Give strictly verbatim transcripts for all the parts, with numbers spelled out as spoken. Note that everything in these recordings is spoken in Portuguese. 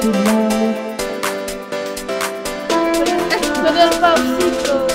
Quando eu falo cinco.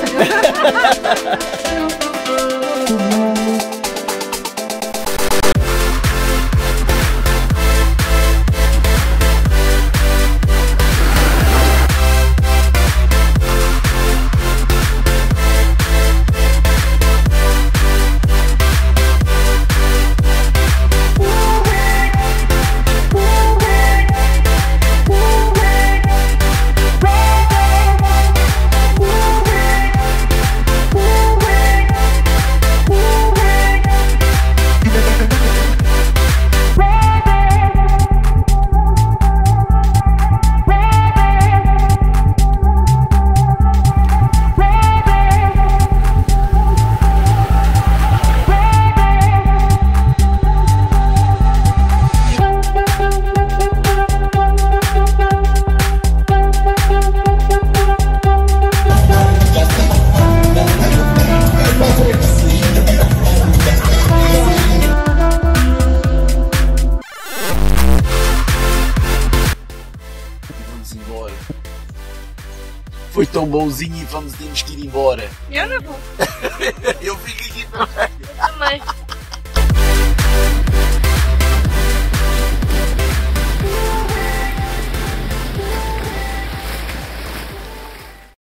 Embora. Foi tão bonzinho e vamos temos que ir embora. Eu não vou. Eu fico aqui também. Eu também.